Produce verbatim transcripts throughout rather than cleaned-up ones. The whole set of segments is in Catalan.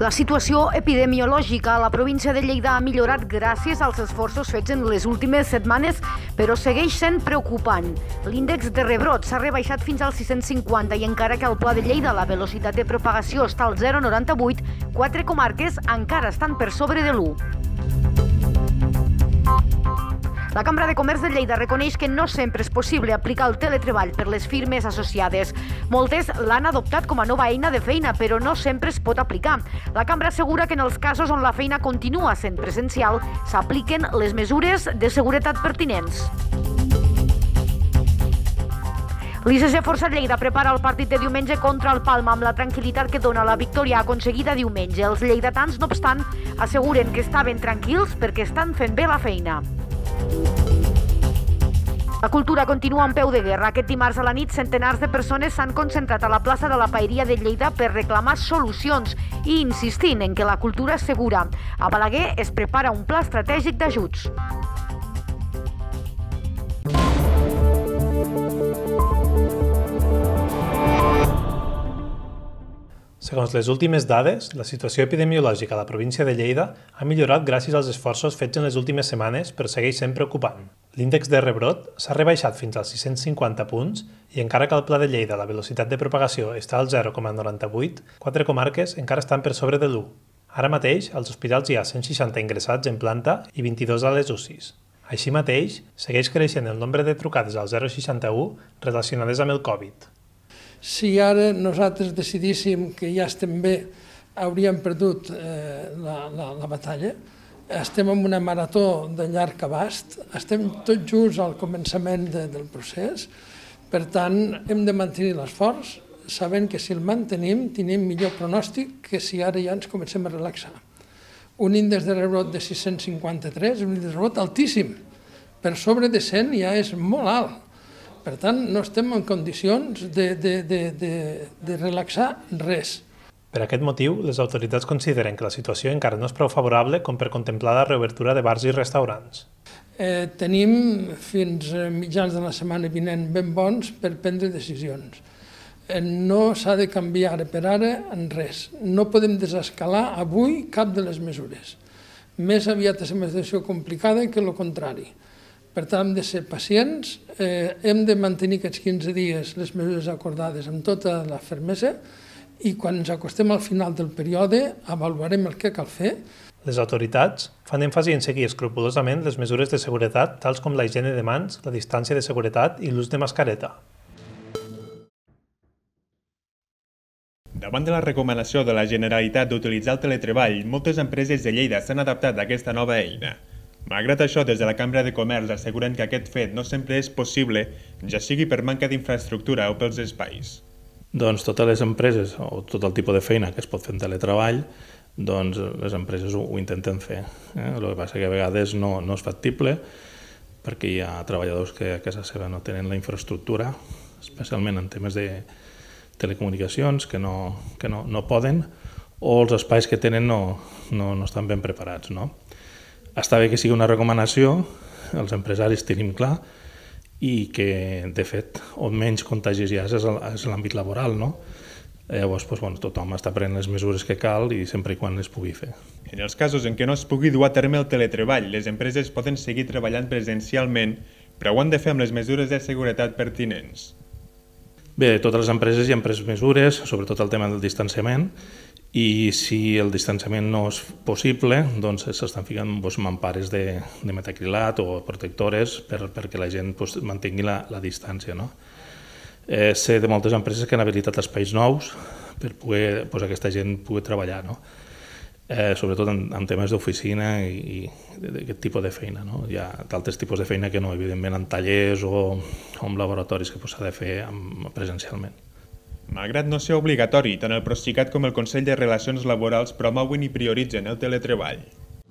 La situació epidemiològica a la província de Lleida ha millorat gràcies als esforços fets en les últimes setmanes, però segueix sent preocupant. L'índex de rebrot s'ha rebaixat fins al sis-cents cinquanta i encara que al Pla de Lleida la velocitat de propagació està al zero coma noranta-vuit, quatre comarques encara estan per sobre de l'u. La Cambra de Comerç de Lleida reconeix que no sempre és possible aplicar el teletreball per les firmes associades. Moltes l'han adoptat com a nova eina de feina, però no sempre es pot aplicar. La Cambra assegura que en els casos on la feina continua sent presencial s'apliquen les mesures de seguretat pertinents. L'I C C Força Lleida prepara el partit de diumenge contra el Palma amb la tranquil·litat que dona la victòria aconseguida diumenge. Els lleidatans, no obstant, asseguren que estaven tranquils perquè estan fent bé la feina. La cultura continua en peu de guerra. Aquest dimarts a la nit, centenars de persones s'han concentrat a la plaça de la Paeria de Lleida per reclamar solucions i insistint en que la cultura és segura. A Balaguer es prepara un pla estratègic d'ajuts. Segons les últimes dades, la situació epidemiològica a la província de Lleida ha millorat gràcies als esforços fets en les últimes setmanes, però segueix sent preocupant. L'índex de rebrot s'ha rebaixat fins als sis-cents cinquanta punts i encara que al Pla de Lleida la velocitat de propagació està al zero coma noranta-vuit, quatre comarques encara estan per sobre de l'u. Ara mateix, als hospitals hi ha cent seixanta ingressats en planta i vint-i-dos a les U C Is. Així mateix, segueix creixent el nombre de trucades al zero seixanta-u relacionades amb el Covid. Si ara nosaltres decidíssim que ja estem bé, hauríem perdut eh, la, la, la batalla. Estem en una marató de llarg abast, estem tots just al començament de, del procés, per tant hem de mantenir l'esforç, sabent que si el mantenim tenim millor pronòstic que si ara ja ens comencem a relaxar. Un índex de rebrot de sis-cents cinquanta-tres, un índex de rebrot altíssim, per sobre de cent ja és molt alt. Per tant, no estem en condicions de, de, de, de, de relaxar res. Per aquest motiu, les autoritats consideren que la situació encara no és prou favorable com per contemplar la reobertura de bars i restaurants. Eh, tenim fins a mitjans de la setmana vinent ben bons per prendre decisions. Eh, no s'ha de canviar ara per ara en res. No podem desescalar avui cap de les mesures. Més aviat és una situació complicada que el contrari. Per tant, hem de ser pacients, eh, hem de mantenir aquests quinze dies les mesures acordades amb tota la fermesa i quan ens acostem al final del període avaluarem el que cal fer. Les autoritats fan èmfasi en seguir escrupolosament les mesures de seguretat tals com la higiene de mans, la distància de seguretat i l'ús de mascareta. Davant de la recomanació de la Generalitat d'utilitzar el teletreball, moltes empreses de Lleida s'han adaptat a aquesta nova eina. Malgrat això, des de la Cambra de Comerç asseguren que aquest fet no sempre és possible, ja sigui per manca d'infraestructura o pels espais. Doncs totes les empreses, o tot el tipus de feina que es pot fer en teletreball, doncs les empreses ho, ho intenten fer. Eh? El que passa que a vegades no, no és factible, perquè hi ha treballadors que a casa seva no tenen la infraestructura, especialment en temes de telecomunicacions, que no, que no, no poden, o els espais que tenen no, no, no estan ben preparats, no? Està bé que sigui una recomanació, els empresaris tenim clar, i que, de fet, on menys contagis hi ha és l'àmbit laboral, no? Llavors, doncs, bueno, tothom està prenent les mesures que cal i sempre i quan es pugui fer. En els casos en què no es pugui dur a terme el teletreball, les empreses poden seguir treballant presencialment, però ho han de fer amb les mesures de seguretat pertinents. Bé, totes les empreses hi han pres mesures, sobretot el tema del distanciament, i si el distanciament no és possible, doncs s'estan ficant doncs, mampares de, de metacrilat o protectores per, perquè la gent doncs, mantingui la, la distància. No? Eh, sé de moltes empreses que han habilitat espais nous per poder, doncs, aquesta gent pugui treballar, no? eh, sobretot en, en temes d'oficina i, i d'aquest tipus de feina. No? Hi ha d'altres tipus de feina que no, evidentment en tallers o, o en laboratoris que s'ha de fer amb, presencialment. Malgrat no ser obligatori, tant el Procicat com el Consell de Relacions Laborals promouen i prioritzen el teletreball.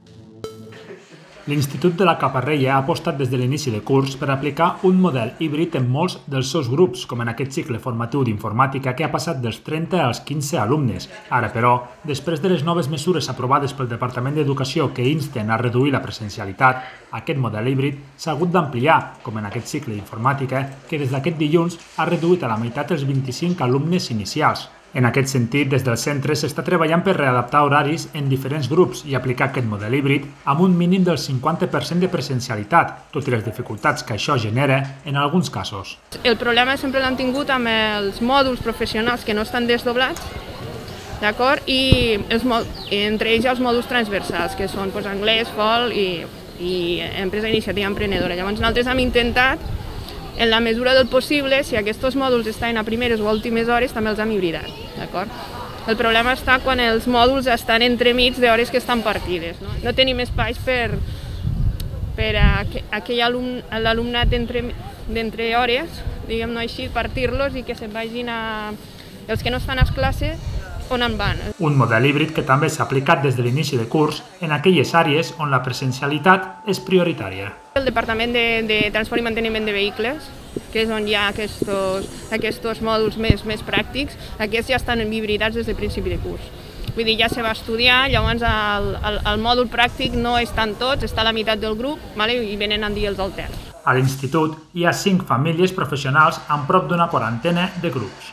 L'Institut de la Caparrella ha apostat des de l'inici de curs per aplicar un model híbrid en molts dels seus grups, com en aquest cicle formatiu d'informàtica que ha passat dels trenta als quinze alumnes. Ara, però, després de les noves mesures aprovades pel Departament d'Educació que insten a reduir la presencialitat, aquest model híbrid s'ha hagut d'ampliar, com en aquest cicle d'informàtica, que des d'aquest dilluns ha reduït a la meitat els vint-i-cinc alumnes inicials. En aquest sentit, des del centre s'està treballant per readaptar horaris en diferents grups i aplicar aquest model híbrid amb un mínim del cinquanta per cent de presencialitat, tot i les dificultats que això genera en alguns casos. El problema sempre l'hem tingut amb els mòduls professionals que no estan desdoblats, d'acord? I els, entre ells els mòduls transversals, que són doncs, anglès, folk i, i empresa iniciativa emprenedora. Llavors nosaltres hem intentat, en la mesura del possible, si aquests mòduls estan a primeres o a últimes hores, també els hem hibridat, d'acord? El problema està quan els mòduls estan entremig d'hores que estan partides. No, no tenim espais per, per a aquell alumnat d'entre hores, diguem-ne així, partir-los i que se'n vagin a... els que no estan a classe, on en van. Un model híbrid que també s'ha aplicat des de l'inici de curs en aquelles àrees on la presencialitat és prioritària. El Departament de, de Transport i Manteniment de Vehicles, que és on hi ha aquests, aquests mòduls més, més pràctics, aquests ja estan hibridats des del principi de curs. Vull dir, ja se va estudiar, llavors el, el, el mòdul pràctic no estan tots, està a la meitat del grup, vale? I venen en dies alterns. A l'institut hi ha cinc famílies professionals amb prop d'una quarantena de grups.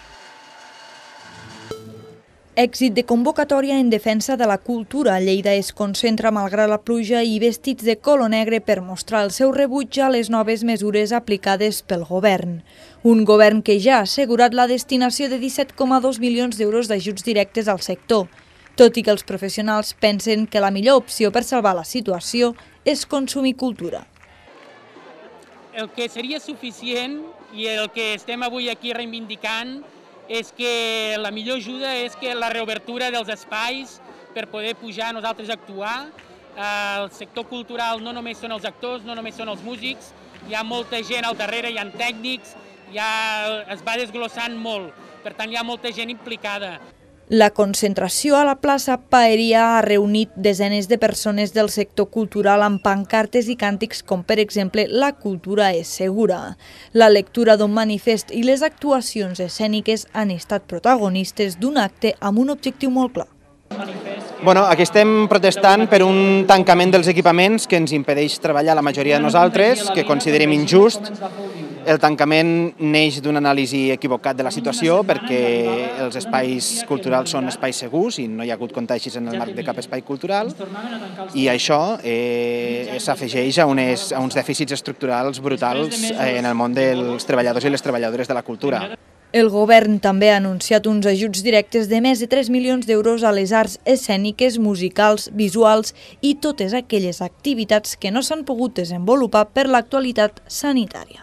Èxit de convocatòria en defensa de la cultura. Lleida es concentra malgrat la pluja i vestits de color negre per mostrar el seu rebuig a les noves mesures aplicades pel govern. Un govern que ja ha assegurat la destinació de disset coma dos milions d'euros d'ajuts directes al sector, tot i que els professionals pensen que la millor opció per salvar la situació és consumir cultura. El que seria suficient i el que estem avui aquí reivindicant és que la millor ajuda és que la reobertura dels espais per poder pujar nosaltres a actuar. El sector cultural no només són els actors, no només són els músics, hi ha molta gent al darrere, hi ha tècnics, ja es va desglossant molt, per tant hi ha molta gent implicada. La concentració a la plaça Paeria ha reunit desenes de persones del sector cultural amb pancartes i càntics com, per exemple, la cultura és segura. La lectura d'un manifest i les actuacions escèniques han estat protagonistes d'un acte amb un objectiu molt clar. Bueno, aquí estem protestant per un tancament dels equipaments que ens impedeix treballar la majoria de nosaltres, que considerem injust. El tancament neix d'una anàlisi equivocat de la situació perquè els espais culturals són espais segurs i no hi ha hagut contagis en el marc de cap espai cultural i això eh, s'afegeix a, unes, a uns dèficits estructurals brutals en el món dels treballadors i les treballadores de la cultura. El govern també ha anunciat uns ajuts directes de més de tres milions d'euros a les arts escèniques, musicals, visuals i totes aquelles activitats que no s'han pogut desenvolupar per l'actualitat sanitària.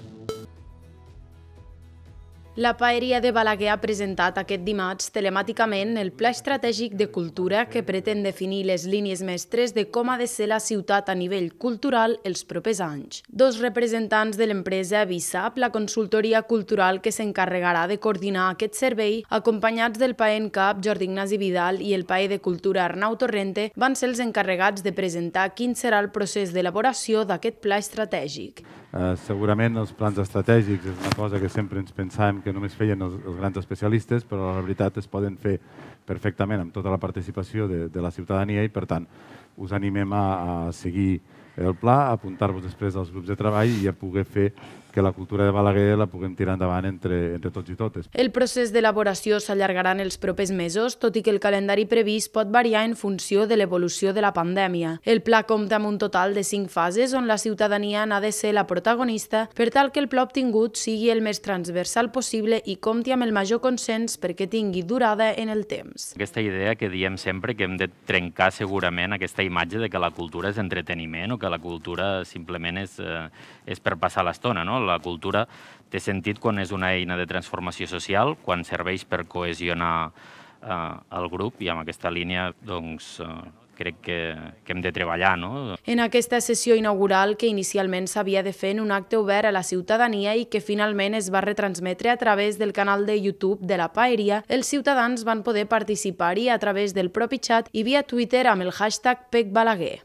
La Paeria de Balaguer ha presentat aquest dimarts telemàticament el Pla Estratègic de Cultura que pretén definir les línies mestres de com ha de ser la ciutat a nivell cultural els propers anys. Dos representants de l'empresa Visap, la consultoria cultural que s'encarregarà de coordinar aquest servei, acompanyats del P A E N Cap Jordi Ignasi Vidal i el P A E de Cultura Arnau Torrente, van ser els encarregats de presentar quin serà el procés d'elaboració d'aquest pla estratègic. Uh, segurament els plans estratègics és una cosa que sempre ens pensàvem que només feien els, els grans especialistes, però la veritat es poden fer perfectament amb tota la participació de, de la ciutadania i, per tant, us animem a, a seguir el pla, a apuntar-vos després als grups de treball i a poder fer que la cultura de Balaguer la puguem tirar endavant entre, entre tots i totes. El procés d'elaboració s'allargarà en els propers mesos, tot i que el calendari previst pot variar en funció de l'evolució de la pandèmia. El pla compta amb un total de cinc fases on la ciutadania n'ha de ser la protagonista per tal que el pla obtingut sigui el més transversal possible i compti amb el major consens perquè tingui durada en el temps. Aquesta idea que diem sempre que hem de trencar segurament aquesta imatge de que la cultura és entreteniment o que la cultura simplement és, eh, és per passar l'estona, no? La cultura té sentit quan és una eina de transformació social, quan serveix per cohesionar eh, el grup i amb aquesta línia doncs, eh, crec que, que hem de treballar. No? En aquesta sessió inaugural, que inicialment s'havia de fer en un acte obert a la ciutadania i que finalment es va retransmetre a través del canal de YouTube de la Paeria, els ciutadans van poder participar-hi a través del propi xat i via Twitter amb el hashtag P E C Balaguer.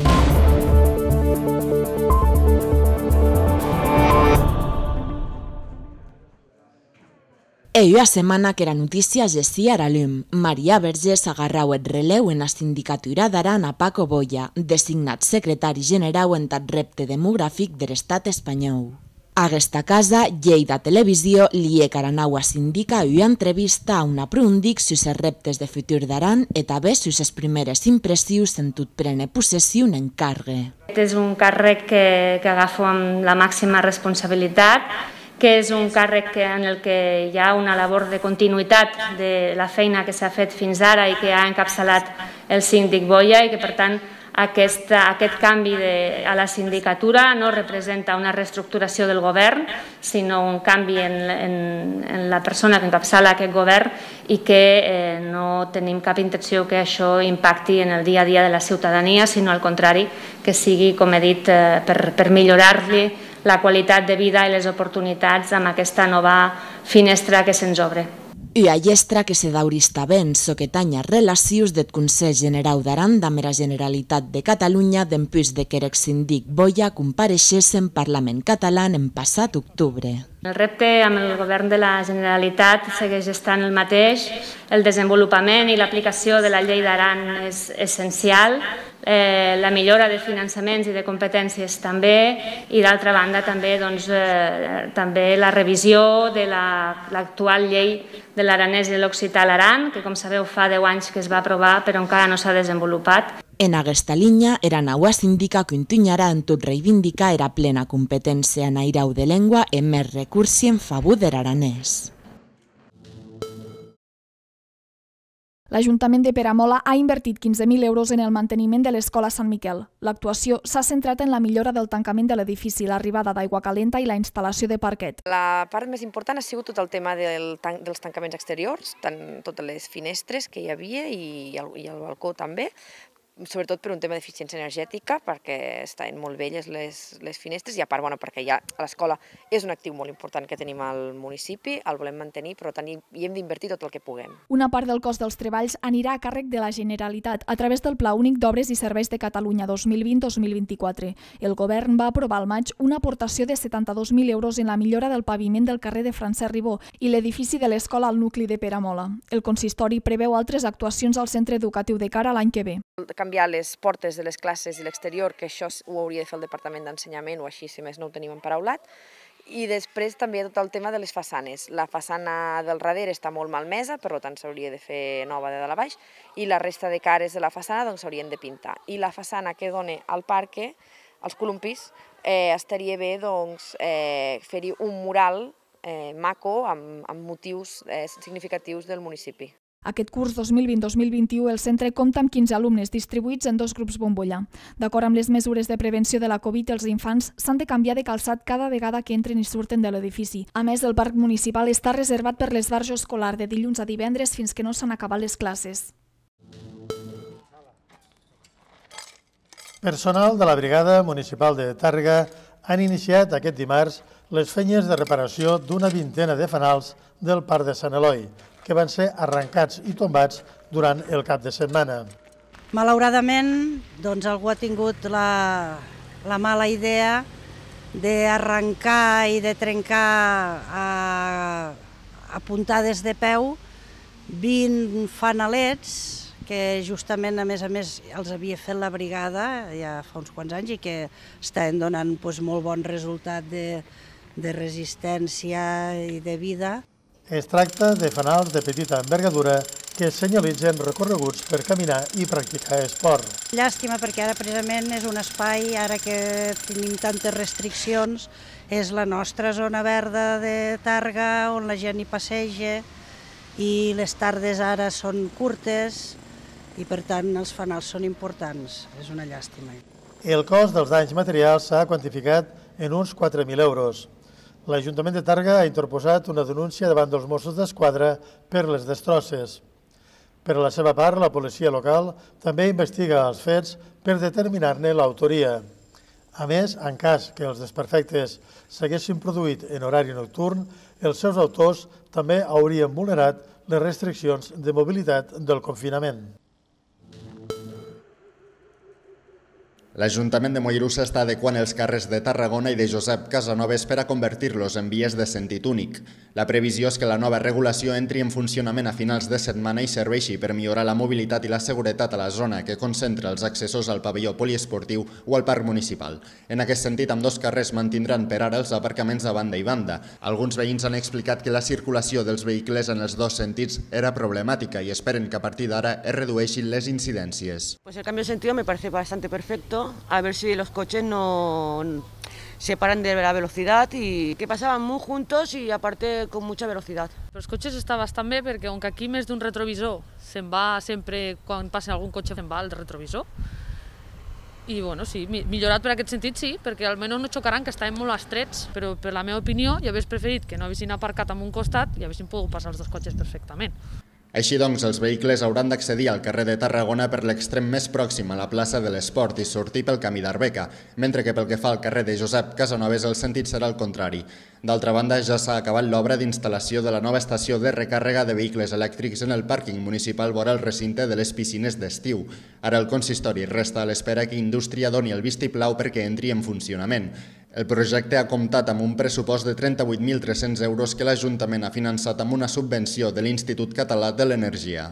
Ella setmana que era notícia gestia a l'U M. Maria Vergés agarrau el releu en la sindicatura d'Aran a Paco Boya, designat secretari general en tot repte demogràfic de l'estat espanyol. A aquesta casa, Lleida Televisió lie Caranau s'indica una entrevista a una pregundic sus els reptes de futur d'Aran i també sus les primeres impressions en tot prene possessió un encàrrec. Aquest és un càrrec que, que agafo amb la màxima responsabilitat, que és un càrrec en el que hi ha una labor de continuïtat de la feina que s'ha fet fins ara i que ha encapçalat el síndic Boya i que, per tant, Aquest, aquest canvi de, a la sindicatura no representa una reestructuració del govern, sinó un canvi en, en, en la persona que encapçala aquest govern i que eh, no tenim cap intenció que això impacti en el dia a dia de la ciutadania, sinó al contrari, que sigui, com he dit, eh, per, per millorar-li la qualitat de vida i les oportunitats amb aquesta nova finestra que se'ns obre. Ua llestra que se daurista ben so que tanya relacions del Consell Generau d'Aran amb la Generalitat de Catalunya dempús de que l'ex-síndic Boya compareixés en Parlament català en passat octubre. El repte amb el govern de la Generalitat segueix estant el mateix. El desenvolupament i l'aplicació de la llei d'Aran és essencial. Eh, la millora de finançaments i de competències també, i d'altra banda també, doncs, eh, també la revisió de l'actual la, llei de l'aranès i l'occità a l'Aran, que com sabeu fa deu anys que es va aprovar però encara no s'ha desenvolupat. En aquesta línia, Aranau s'indica que continuarà en tot reivindicar era plena competència en airau de llengua i més recursi en favor de l'aranès. L'Ajuntament de Peramola ha invertit quinze mil euros en el manteniment de l'Escola Sant Miquel. L'actuació s'ha centrat en la millora del tancament de l'edifici, l'arribada d'aigua calenta i la instal·lació de parquet. La part més important ha sigut tot el tema del tan dels tancaments exteriors, tant totes les finestres que hi havia i el, i el balcó també, sobretot per un tema d'eficiència energètica, perquè estan molt velles les, les finestres, i a part, bueno, perquè ja l'escola és un actiu molt important que tenim al municipi, el volem mantenir, però tenim, hi hem d'invertir tot el que puguem. Una part del cost dels treballs anirà a càrrec de la Generalitat a través del Pla Únic d'Obres i Serveis de Catalunya dos mil vint a dos mil vint-i-quatre. El govern va aprovar al maig una aportació de setanta-dos mil euros en la millora del paviment del carrer de Francesc Ribó i l'edifici de l'escola al nucli de Peramola. El consistori preveu altres actuacions al centre educatiu de cara a l'any que ve. Canviar les portes de les classes i l'exterior, que això ho hauria de fer el Departament d'Ensenyament o així, si més no ho tenim emparaulat. I després també tot el tema de les façanes. La façana del darrere està molt malmesa, per tant s'hauria de fer nova de dalt a baix, i la resta de cares de la façana s'haurien de pintar. I la façana que dona al parc, als columpis, eh, estaria bé doncs, eh, fer-hi un mural eh, maco amb, amb motius eh, significatius del municipi. Aquest curs dos mil vint dos mil vint-i-u el centre compta amb quinze alumnes distribuïts en dos grups bombolla. D'acord amb les mesures de prevenció de la Covid, els infants s'han de canviar de calçat cada vegada que entren i surten de l'edifici. A més, el parc municipal està reservat per l'esbarjo escolar de dilluns a divendres fins que no s'han acabat les classes. Personal de la Brigada Municipal de Tàrrega han iniciat aquest dimarts les feines de reparació d'una vintena de fanals del Parc de Sant Eloi, que van ser arrencats i tombats durant el cap de setmana. Malauradament, doncs algú ha tingut la, la mala idea d'arrencar i de trencar a, a puntades de peu vint fanalets que justament, a més a més, els havia fet la brigada ja fa uns quants anys i que estan donant doncs, molt bon resultat de, de resistència i de vida. Es tracta de fanals de petita envergadura que senyalitzen recorreguts per caminar i practicar esport. Llàstima perquè ara precisament és un espai, ara que tenim tantes restriccions, és la nostra zona verda de Tàrrega on la gent hi passeja i les tardes ara són curtes i per tant els fanals són importants, és una llàstima. El cost dels danys materials s'ha quantificat en uns quatre mil euros. L'Ajuntament de Tàrrega ha interposat una denúncia davant dels Mossos d'Esquadra per les destrosses. Per la seva part, la policia local també investiga els fets per determinar-ne l'autoria. A més, en cas que els desperfectes s'haguessin produït en horari nocturn, els seus autors també haurien vulnerat les restriccions de mobilitat del confinament. L'Ajuntament de Mollerussa està adequant els carrers de Tarragona i de Josep Casanovas per a convertir-los en vies de sentit únic. La previsió és que la nova regulació entri en funcionament a finals de setmana i serveixi per millorar la mobilitat i la seguretat a la zona que concentra els accessos al pavelló poliesportiu o al parc municipal. En aquest sentit, ambdós carrers mantindran per ara els aparcaments a banda i banda. Alguns veïns han explicat que la circulació dels vehicles en els dos sentits era problemàtica i esperen que a partir d'ara es redueixin les incidències. Pues el cambio de sentido me parece bastante perfecto. A ver si los coches no se paran de la velocidad y que pasaban muy juntos y aparte con mucha velocidad. Els cotxes està bastant bé perquè com que aquí més d'un retrovisor se'n va sempre, quan passa algun cotxe se'n va al retrovisor. I bueno, sí, millorat per aquest sentit sí, perquè almenys no xocaran, que estaven molt estrets, però per la meva opinió jo hagués preferit que no haguessin aparcat en un costat i haguessin pogut passar els dos cotxes perfectament. Així doncs, els vehicles hauran d'accedir al carrer de Tarragona per l'extrem més pròxim a la plaça de l'Esport i sortir pel camí d'Arbeca, mentre que pel que fa al carrer de Josep Casanovas el sentit serà el contrari. D'altra banda, ja s'ha acabat l'obra d'instal·lació de la nova estació de recàrrega de vehicles elèctrics en el pàrquing municipal vora el recinte de les piscines d'estiu. Ara el consistori resta a l'espera que Indústria doni el vistiplau perquè entri en funcionament. El projecte ha comptat amb un pressupost de trenta-vuit mil tres-cents euros que l'Ajuntament ha finançat amb una subvenció de l'Institut Català de l'Energia.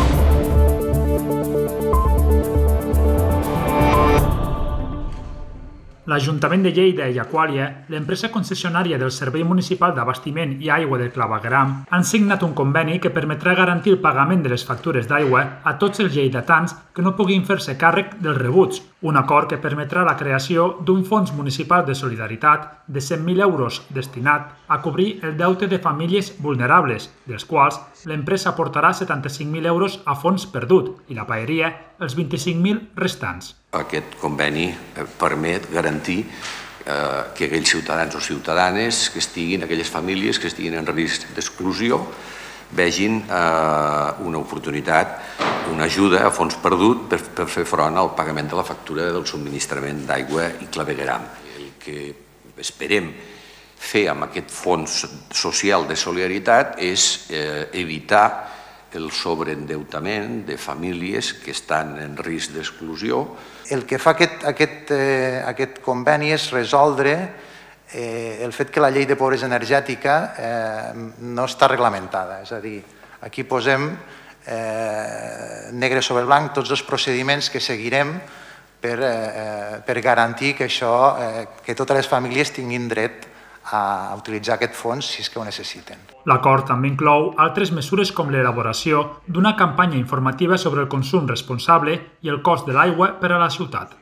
L'Ajuntament de Lleida i Aquàlia, l'empresa concessionària del Servei Municipal d'Abastiment i Aigua de Clavegueram, han signat un conveni que permetrà garantir el pagament de les factures d'aigua a tots els lleidatans que no puguin fer-se càrrec dels rebuts, un acord que permetrà la creació d'un fons municipal de solidaritat de cent mil euros destinat a cobrir el deute de famílies vulnerables, dels quals l'empresa aportarà setanta-cinc mil euros a fons perdut i la paeria els vint-i-cinc mil restants. Aquest conveni permet garantir que aquells ciutadans o ciutadanes que estiguin, aquelles famílies que estiguin en risc d'exclusió, vegin una oportunitat, una ajuda a fons perdut per fer front al pagament de la factura del subministrament d'aigua i clavegueram. El que esperem fer amb aquest fons social de solidaritat és evitar el sobreendeutament de famílies que estan en risc d'exclusió. El que fa aquest, aquest, eh, aquest conveni és resoldre eh, el fet que la llei de pobresa energètica eh, no està reglamentada. És a dir, aquí posem eh, negre sobre blanc tots els procediments que seguirem per, eh, per garantir que, això, eh, que totes les famílies tinguin dret a utilitzar aquest fons si és que ho necessiten. L'acord també inclou altres mesures com l'elaboració d'una campanya informativa sobre el consum responsable i el cost de l'aigua per a la ciutat.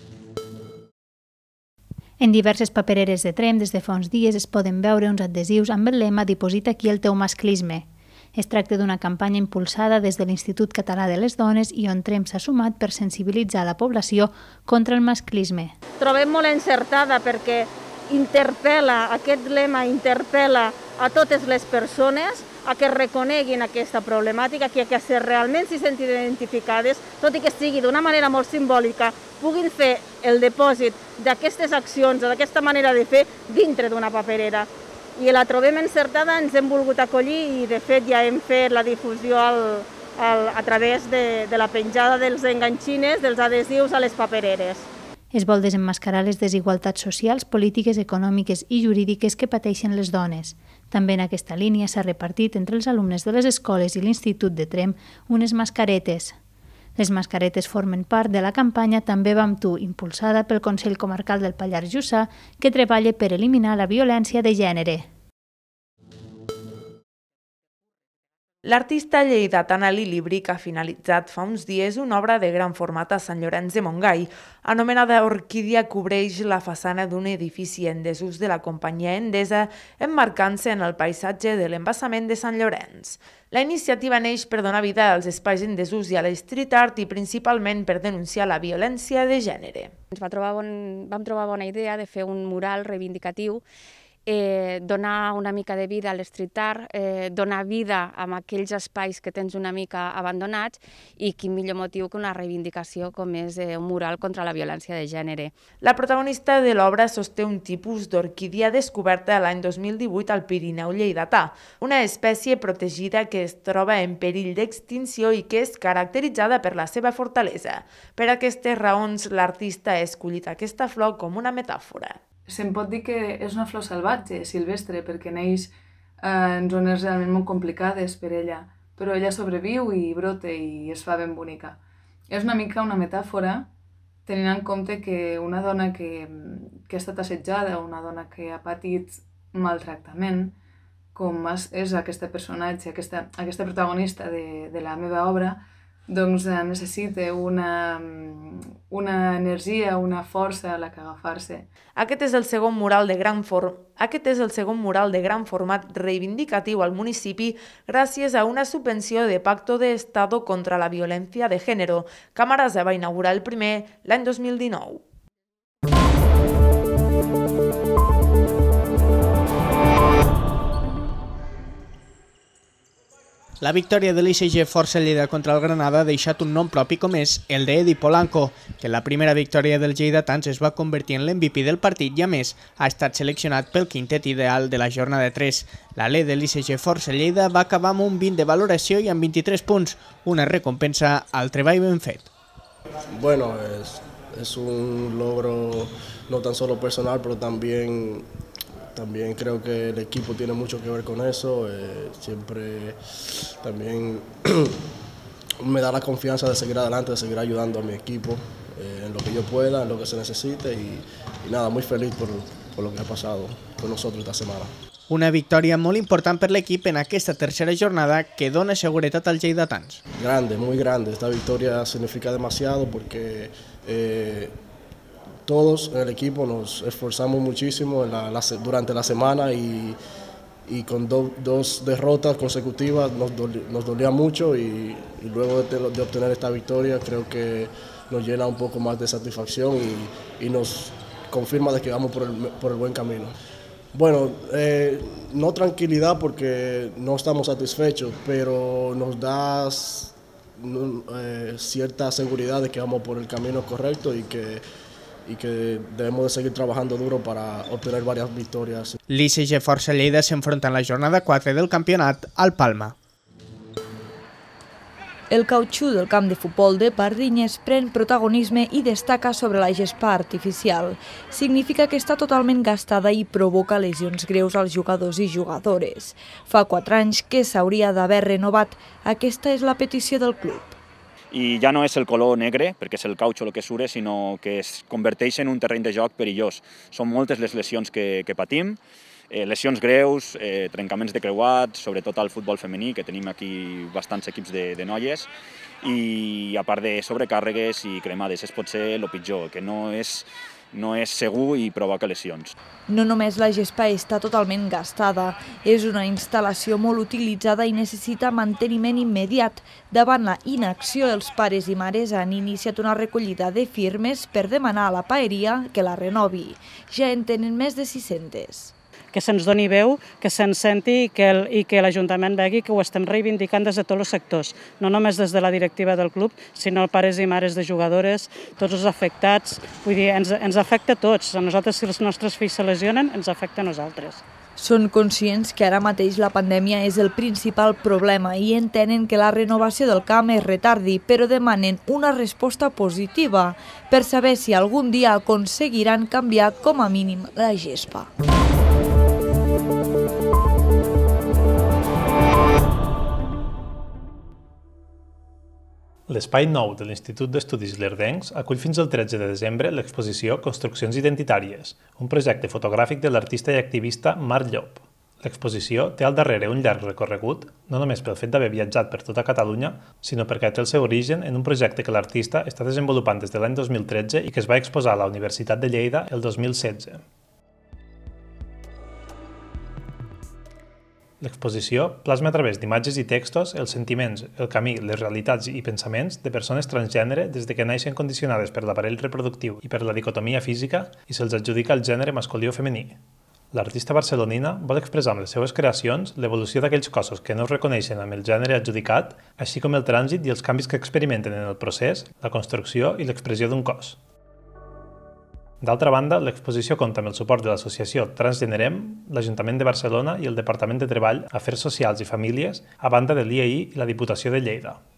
En diverses papereres de Tremp des de fa uns dies es poden veure uns adhesius amb el lema «Diposita aquí el teu masclisme». Es tracta d'una campanya impulsada des de l'Institut Català de les Dones i on Tremp s'ha sumat per sensibilitzar la població contra el masclisme. Trobem molt encertada perquè interpel·la, aquest lema interpel·la a totes les persones a que reconeguin aquesta problemàtica, que, que realment s'hi sentin identificades, tot i que sigui d'una manera molt simbòlica, puguin fer el depòsit d'aquestes accions o d'aquesta manera de fer dintre d'una paperera. I la trobem encertada, ens hem volgut acollir i de fet ja hem fet la difusió al, al, a través de, de la penjada dels enganxines, dels adhesius a les papereres. Es vol desemmascarar les desigualtats socials, polítiques, econòmiques i jurídiques que pateixen les dones. També en aquesta línia s'ha repartit entre els alumnes de les escoles i l'Institut de Tremp unes mascaretes. Les mascaretes formen part de la campanya També va amb tu, impulsada pel Consell Comarcal del Pallars Jussà, que treballa per eliminar la violència de gènere. L'artista lleidatana Lili Bric ha finalitzat fa uns dies una obra de gran format a Sant Llorenç de Montgai. Anomenada Orquídia, cobreix la façana d'un edifici en desús de la companyia Endesa, emmarcant-se en el paisatge de l'embassament de Sant Llorenç. La iniciativa neix per donar vida als espais en desús i a la street art i principalment per denunciar la violència de gènere. Ens va trobar bon, vam trobar bona idea de fer un mural reivindicatiu eh, donar una mica de vida a l'street art, eh, donar vida a aquells espais que tens una mica abandonats i quin millor motiu que una reivindicació com és eh, un mural contra la violència de gènere. La protagonista de l'obra sosté un tipus d'orquídia descoberta l'any dos mil divuit al Pirineu lleidatà, una espècie protegida que es troba en perill d'extinció i que és caracteritzada per la seva fortalesa. Per aquestes raons, l'artista ha escollit aquesta flor com una metàfora. Se'n pot dir que és una flor salvatge, silvestre, perquè neix en zones realment molt complicades per ella, però ella sobreviu i brota i es fa ben bonica. És una mica una metàfora, tenint en compte que una dona que, que ha estat assetjada, una dona que ha patit maltractament, com és aquesta personatge, aquesta, aquesta protagonista de, de la meva obra, doncs necessita una, una energia, una força a la que agafar-se. Aquest és el segon mural de gran form... Aquest és el segon mural de gran format reivindicatiu al municipi gràcies a una subvenció de Pacto de Estado contra la Violència de Género. Camarasa va inaugurar el primer l'any dos mil dinou. La victòria de l'I C G Força Lleida contra el Granada ha deixat un nom propi com és el d'Edi Polanco, que en la primera victòria dels lleidatans es va convertir en l'M V P del partit i a més ha estat seleccionat pel quintet ideal de la jornada tres. L'Ale de l'I C G Força Lleida va acabar amb un vint de valoració i amb vint-i-tres punts, una recompensa al treball ben fet. Bueno, es, es un logro no tan solo personal, pero también También creo que el equipo tiene mucho que ver con eso, eh, siempre también me da la confianza de seguir adelante, de seguir ayudando a mi equipo eh, en lo que yo pueda, en lo que se necesite y, y nada, muy feliz por, por lo que ha pasado con nosotros esta semana. Una victòria molt important per l'equip en aquesta tercera jornada que dona seguretat als lleidatans. Grande, muy grande, esta victoria significa demasiado porque eh, todos en el equipo nos esforzamos muchísimo en la, la, durante la semana y, y con do, dos derrotas consecutivas nos, doli, nos dolía mucho y, y luego de, de obtener esta victoria creo que nos llena un poco más de satisfacción y, y nos confirma de que vamos por el, por el buen camino. Bueno, eh, no tranquilidad porque no estamos satisfechos, pero nos da eh, cierta seguridad de que vamos por el camino correcto y que y que debemos de seguir trabajando duro para obtener varias victorias. L'I C G Força Lleida s'enfronta en la jornada quatre del campionat al Palma. El cautxú del camp de futbol de Pardinyes pren protagonisme i destaca sobre la gespa artificial. Significa que està totalment gastada i provoca lesions greus als jugadors i jugadores. Fa quatre anys que s'hauria d'haver renovat. Aquesta és la petició del club. I ja no és el color negre, perquè és el cautxo el que surt, sinó que es converteix en un terreny de joc perillós. Són moltes les lesions que, que patim, eh, lesions greus, eh, trencaments de creuats, sobretot al futbol femení, que tenim aquí bastants equips de, de noies, i a part de sobrecàrregues i cremades. És potser el pitjor, que no és... no és segur i provoca lesions. No només la gespa està totalment gastada, és una instal·lació molt utilitzada i necessita manteniment immediat. Davant la inacció, els pares i mares han iniciat una recollida de firmes per demanar a la paeria que la renovi. Ja en tenen més de sis-centes. Que se'ns doni veu, que se'ns senti i que, el, i que l'Ajuntament vegi que ho estem reivindicant des de tots els sectors, no només des de la directiva del club, sinó pares i mares de jugadores, tots els afectats. Vull dir, ens, ens afecta a tots. A nosaltres, si els nostres fills se lesionen, ens afecta a nosaltres. Són conscients que ara mateix la pandèmia és el principal problema i entenen que la renovació del camp es retardi, però demanen una resposta positiva per saber si algun dia aconseguiran canviar com a mínim la gespa. L'Espai Nou de l'Institut d'Estudis Lerdencs acull fins al tretze de desembre l'exposició Construccions Identitàries, un projecte fotogràfic de l'artista i activista Marc Llop. L'exposició té al darrere un llarg recorregut, no només pel fet d'haver viatjat per tota Catalunya, sinó perquè té el seu origen en un projecte que l'artista està desenvolupant des de l'any dos mil tretze i que es va exposar a la Universitat de Lleida el dos mil setze. L'exposició plasma a través d'imatges i textos els sentiments, el camí, les realitats i pensaments de persones transgènere des de que naixen condicionades per l'aparell reproductiu i per la dicotomia física i se'ls adjudica el gènere masculí o femení. L'artista barcelonina vol expressar amb les seves creacions l'evolució d'aquells cossos que no es reconeixen amb el gènere adjudicat, així com el trànsit i els canvis que experimenten en el procés, la construcció i l'expressió d'un cos. D'altra banda, l'exposició compta amb el suport de l'associació Transgenerem, l'Ajuntament de Barcelona i el Departament de Treball, Afers Socials i Famílies, a banda de l'I E I i la Diputació de Lleida.